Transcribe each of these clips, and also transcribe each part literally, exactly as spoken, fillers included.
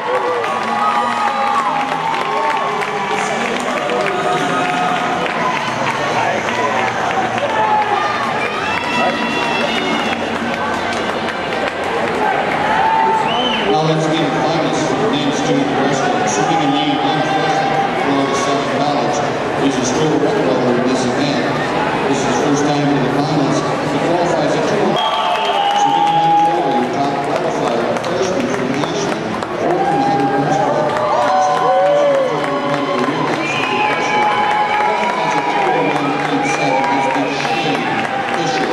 Now let's meet the finalists for the men's junior wrestling. Serving in lane one, Florida Southern College, is a stroke record holder in this event. This is his first time in the finals. He qualifies at two. Serving in lane four, your top qualifier, a freshman from Nashville, fourth in the hundred breaststroke. Qualifies at two oh one point seven is Big Shane Fisher.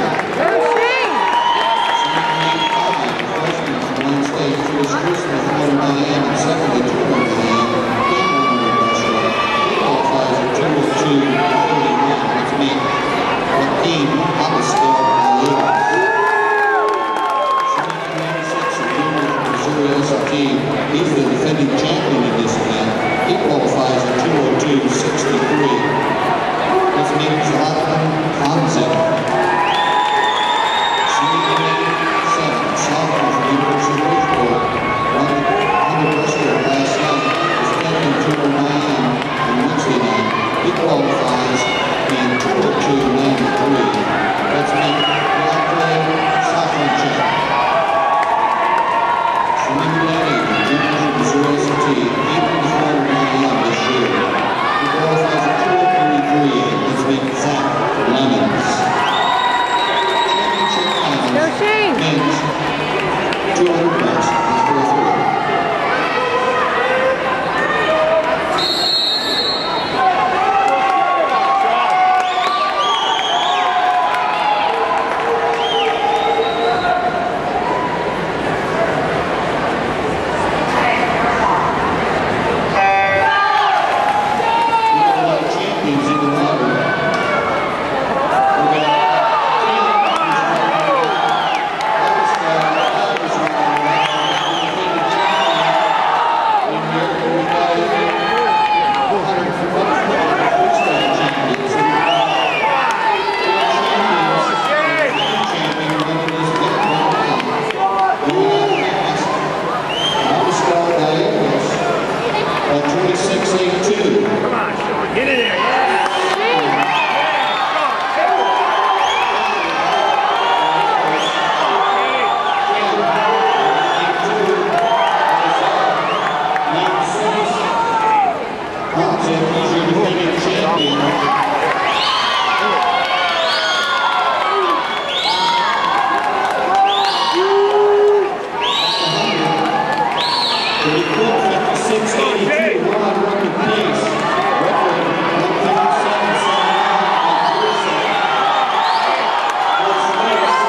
Chris Christmas, one Diane, and second to two hundred Diane, and one hundred breaststroke. He qualifies at two oh two thirty-one. Let's meet Joaquin Abascal Malera. seventeen ninety-six, a junior from Missouri S R T. He's the defending champion in this event. He qualifies at two oh two sixty-three. Let's meet Zlatan Hanzik. seven, sophomore from the University of Louisville. Won the hundred breaststroke last night. Was fifth in two oh nine on Wednesday night. He qualifies in two oh two ninety-three. Let's meet Deandre Safranchek. Swimming Lenny, junior from Missouri S R T. eighth in the four oh nine this year. He qualifies at two oh thirty-three. Let's meet Zach Lemons. Go Shane! Men's two hundred bucks is four three. We got a lot of champions in the water. We got twenty-six eighty-two. Come on, Sean, get in there. Yeah. He's your defending champion. fifty-six eighty-two, we're on record pace. Record one fifty-seven seventy-nine. What's next?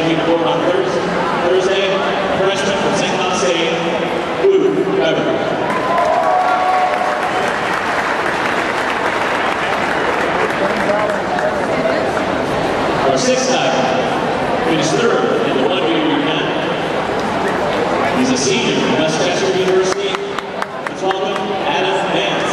being born on Thursday, Thursday, freshman from Saint Thomas State, Blue Weber. Our sixth diver finished third in the one meter event. He's a senior from Westchester University. Let's welcome Adam Vance.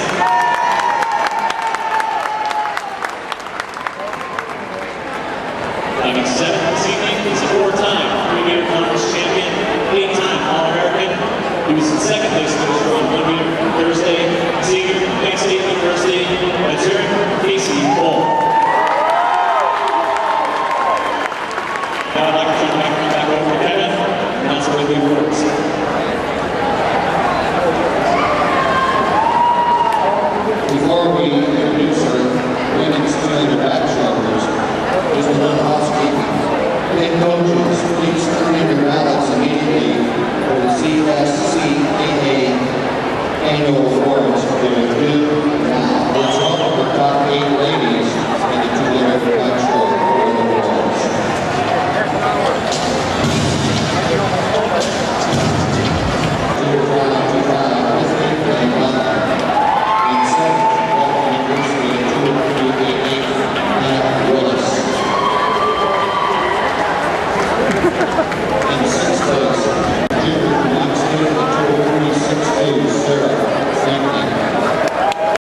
Coming seventh this evening, he's a four-time three-meter conference champion, eight-time All-American. He was in second place finisher on one meter Thursday. Senior from Penn State University. Let's hear it from Casey Cole. Now I'd like to turn the microphone back over to Kevin, and that's the way we works. Before we introduce our women's two hundred backstrokkers, just a little housekeeping. Head coaches, please turn in your ballots immediately for the C S C A A annual